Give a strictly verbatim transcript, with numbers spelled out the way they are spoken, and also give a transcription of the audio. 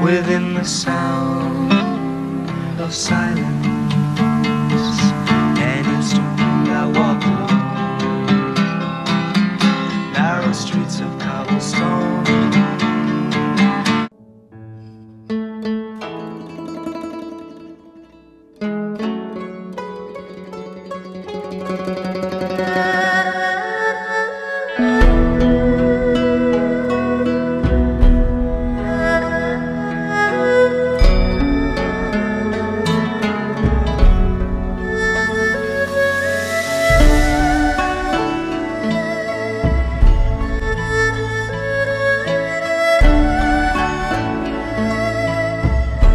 within the sound of silence. And instantly I walked along narrow streets of cobblestone.